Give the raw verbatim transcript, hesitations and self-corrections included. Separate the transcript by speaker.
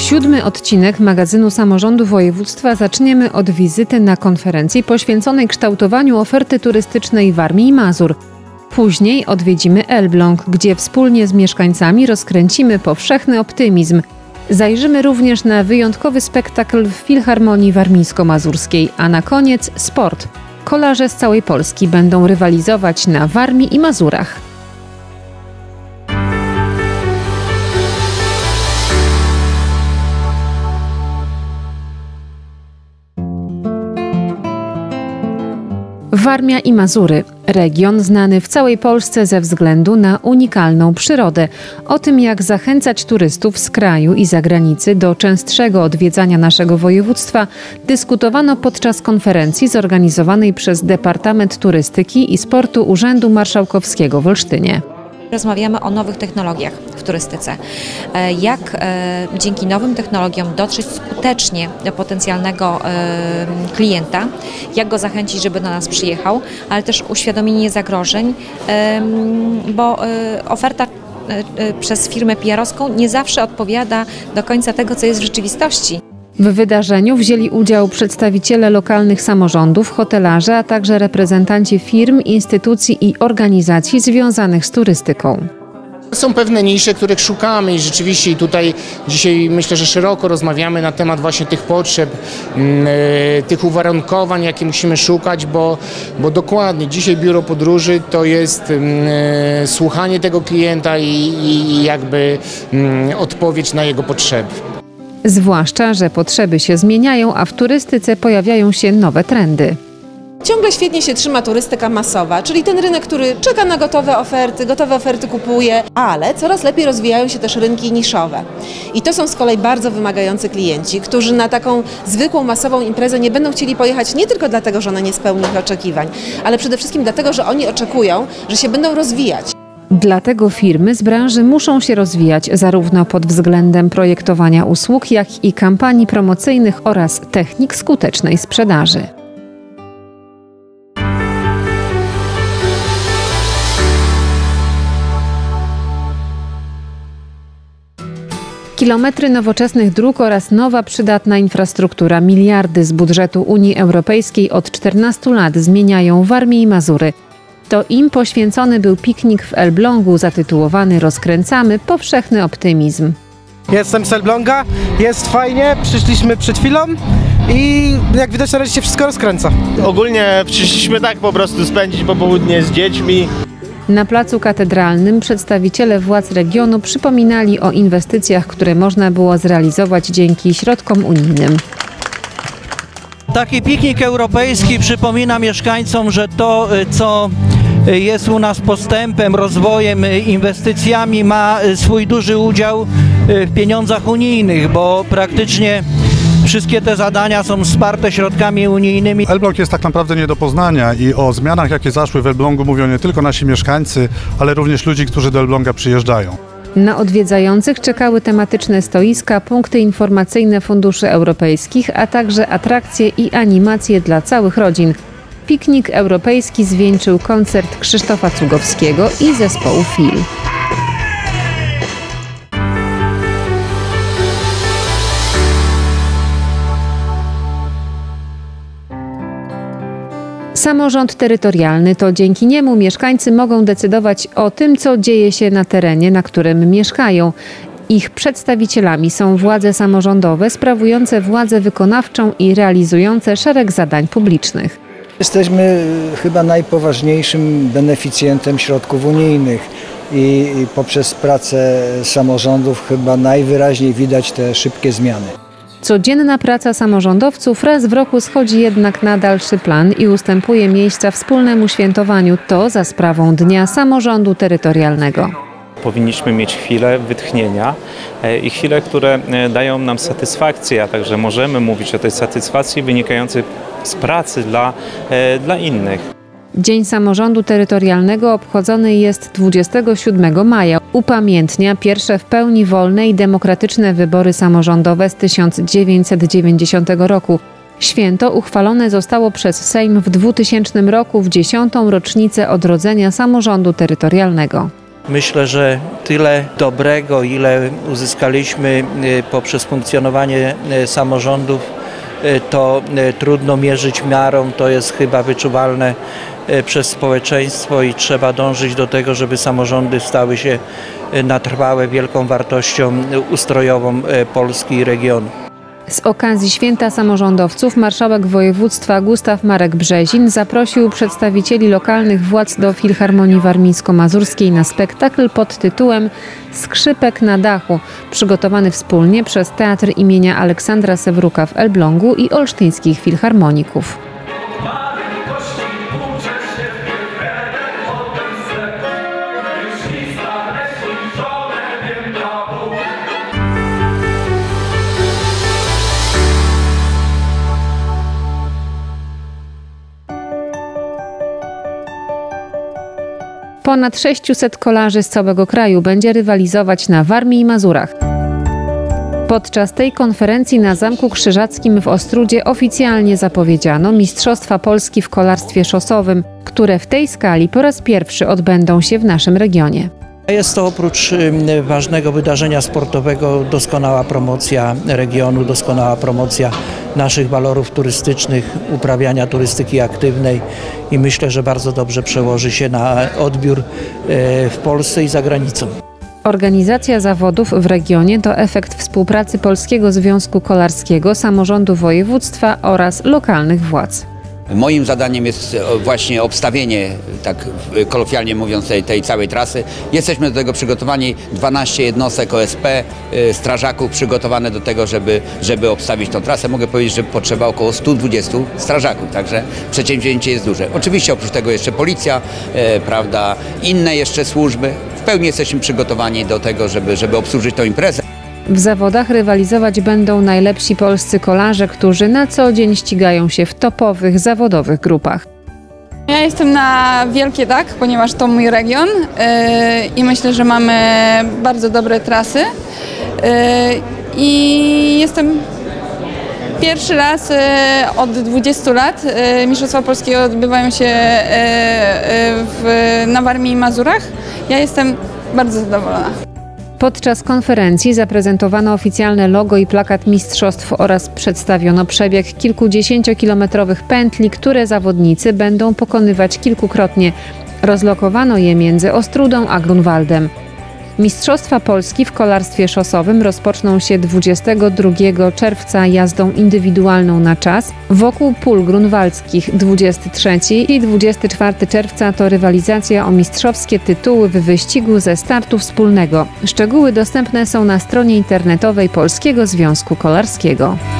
Speaker 1: Siódmy odcinek magazynu Samorządu Województwa zaczniemy od wizyty na konferencji poświęconej kształtowaniu oferty turystycznej Warmii i Mazur. Później odwiedzimy Elbląg, gdzie wspólnie z mieszkańcami rozkręcimy powszechny optymizm. Zajrzymy również na wyjątkowy spektakl w Filharmonii Warmińsko-Mazurskiej, a na koniec sport. Kolarze z całej Polski będą rywalizować na Warmii i Mazurach. Warmia i Mazury. Region znany w całej Polsce ze względu na unikalną przyrodę. O tym, jak zachęcać turystów z kraju i zagranicy do częstszego odwiedzania naszego województwa, dyskutowano podczas konferencji zorganizowanej przez Departament Turystyki i Sportu Urzędu Marszałkowskiego w Olsztynie.
Speaker 2: Rozmawiamy o nowych technologiach w turystyce. Jak e, dzięki nowym technologiom dotrzeć skutecznie do potencjalnego e, klienta, jak go zachęcić, żeby do nas przyjechał, ale też uświadomienie zagrożeń, e, bo e, oferta e, przez firmę P R-owską nie zawsze odpowiada do końca tego, co jest w rzeczywistości.
Speaker 1: W wydarzeniu wzięli udział przedstawiciele lokalnych samorządów, hotelarze, a także reprezentanci firm, instytucji i organizacji związanych z turystyką.
Speaker 3: Są pewne nisze, których szukamy i rzeczywiście tutaj dzisiaj myślę, że szeroko rozmawiamy na temat właśnie tych potrzeb, yy, tych uwarunkowań, jakie musimy szukać, bo, bo dokładnie dzisiaj biuro podróży to jest yy, słuchanie tego klienta i, i jakby yy, odpowiedź na jego potrzeby.
Speaker 1: Zwłaszcza, że potrzeby się zmieniają, a w turystyce pojawiają się nowe trendy.
Speaker 4: Ciągle świetnie się trzyma turystyka masowa, czyli ten rynek, który czeka na gotowe oferty, gotowe oferty kupuje, ale coraz lepiej rozwijają się też rynki niszowe. I to są z kolei bardzo wymagający klienci, którzy na taką zwykłą masową imprezę nie będą chcieli pojechać nie tylko dlatego, że ona nie spełni ich oczekiwań, ale przede wszystkim dlatego, że oni oczekują, że się będą rozwijać.
Speaker 1: Dlatego firmy z branży muszą się rozwijać zarówno pod względem projektowania usług, jak i kampanii promocyjnych oraz technik skutecznej sprzedaży. Kilometry nowoczesnych dróg oraz nowa przydatna infrastruktura, miliardy z budżetu Unii Europejskiej od czternastu lat zmieniają Warmię i Mazury. To im poświęcony był piknik w Elblągu zatytułowany "Rozkręcamy powszechny optymizm".
Speaker 5: Jestem z Elbląga, jest fajnie, przyszliśmy przed chwilą i jak widać na razie się wszystko rozkręca.
Speaker 6: Ogólnie przyszliśmy tak po prostu spędzić popołudnie z dziećmi.
Speaker 1: Na placu Katedralnym przedstawiciele władz regionu przypominali o inwestycjach, które można było zrealizować dzięki środkom unijnym.
Speaker 7: Taki piknik europejski przypomina mieszkańcom, że to, co jest u nas postępem, rozwojem, inwestycjami, ma swój duży udział w pieniądzach unijnych, bo praktycznie wszystkie te zadania są wsparte środkami unijnymi.
Speaker 8: Elbląg jest tak naprawdę nie do poznania i o zmianach, jakie zaszły w Elblągu, mówią nie tylko nasi mieszkańcy, ale również ludzie, którzy do Elbląga przyjeżdżają.
Speaker 1: Na odwiedzających czekały tematyczne stoiska, punkty informacyjne funduszy europejskich, a także atrakcje i animacje dla całych rodzin. Piknik europejski zwieńczył koncert Krzysztofa Cugowskiego i zespołu Fil. Samorząd terytorialny to dzięki niemu mieszkańcy mogą decydować o tym, co dzieje się na terenie, na którym mieszkają. Ich przedstawicielami są władze samorządowe sprawujące władzę wykonawczą i realizujące szereg zadań publicznych.
Speaker 9: Jesteśmy chyba najpoważniejszym beneficjentem środków unijnych i poprzez pracę samorządów chyba najwyraźniej widać te szybkie zmiany.
Speaker 1: Codzienna praca samorządowców raz w roku schodzi jednak na dalszy plan i ustępuje miejsca wspólnemu świętowaniu, to za sprawą Dnia Samorządu Terytorialnego.
Speaker 10: Powinniśmy mieć chwilę wytchnienia i chwile, które dają nam satysfakcję, a także możemy mówić o tej satysfakcji wynikającej z pracy dla, dla innych.
Speaker 1: Dzień Samorządu Terytorialnego obchodzony jest dwudziestego siódmego maja. Upamiętnia pierwsze w pełni wolne i demokratyczne wybory samorządowe z tysiąc dziewięćset dziewięćdziesiątego roku. Święto uchwalone zostało przez Sejm w dwutysięcznym roku w dziesiątą rocznicę odrodzenia samorządu terytorialnego.
Speaker 7: Myślę, że tyle dobrego, ile uzyskaliśmy poprzez funkcjonowanie samorządów, to trudno mierzyć miarą, to jest chyba wyczuwalne przez społeczeństwo i trzeba dążyć do tego, żeby samorządy stały się na trwałe wielką wartością ustrojową Polski i regionu.
Speaker 1: Z okazji Święta Samorządowców marszałek województwa Gustaw Marek Brzezin zaprosił przedstawicieli lokalnych władz do Filharmonii Warmińsko-Mazurskiej na spektakl pod tytułem Skrzypek na dachu, przygotowany wspólnie przez Teatr imienia Aleksandra Sewruka w Elblągu i olsztyńskich filharmoników. Ponad sześciuset kolarzy z całego kraju będzie rywalizować na Warmii i Mazurach. Podczas tej konferencji na Zamku Krzyżackim w Ostródzie oficjalnie zapowiedziano Mistrzostwa Polski w kolarstwie szosowym, które w tej skali po raz pierwszy odbędą się w naszym regionie.
Speaker 7: Jest to oprócz ważnego wydarzenia sportowego doskonała promocja regionu, doskonała promocja naszych walorów turystycznych, uprawiania turystyki aktywnej i myślę, że bardzo dobrze przełoży się na odbiór w Polsce i za granicą.
Speaker 1: Organizacja zawodów w regionie to efekt współpracy Polskiego Związku Kolarskiego, samorządu województwa oraz lokalnych władz.
Speaker 11: Moim zadaniem jest właśnie obstawienie, tak kolokwialnie mówiąc, tej, tej całej trasy. Jesteśmy do tego przygotowani, dwanaście jednostek O S P, strażaków przygotowane do tego, żeby, żeby obstawić tą trasę. Mogę powiedzieć, że potrzeba około stu dwudziestu strażaków, także przedsięwzięcie jest duże. Oczywiście oprócz tego jeszcze policja, e, prawda, inne jeszcze służby. W pełni jesteśmy przygotowani do tego, żeby, żeby obsłużyć tę imprezę.
Speaker 1: W zawodach rywalizować będą najlepsi polscy kolarze, którzy na co dzień ścigają się w topowych, zawodowych grupach.
Speaker 12: Ja jestem na Wielkie Tak, ponieważ to mój region yy, i myślę, że mamy bardzo dobre trasy. Yy, I jestem pierwszy raz yy, od dwudziestu lat. Yy, Mistrzostwa Polskie odbywają się yy, w, na Warmii i Mazurach. Ja jestem bardzo zadowolona.
Speaker 1: Podczas konferencji zaprezentowano oficjalne logo i plakat mistrzostw oraz przedstawiono przebieg kilkudziesięciokilometrowych pętli, które zawodnicy będą pokonywać kilkukrotnie. Rozlokowano je między Ostrudą a Grunwaldem. Mistrzostwa Polski w kolarstwie szosowym rozpoczną się dwudziestego drugiego czerwca jazdą indywidualną na czas wokół pól grunwaldzkich. dwudziestego trzeciego i dwudziestego czwartego czerwca to rywalizacja o mistrzowskie tytuły w wyścigu ze startu wspólnego. Szczegóły dostępne są na stronie internetowej Polskiego Związku Kolarskiego.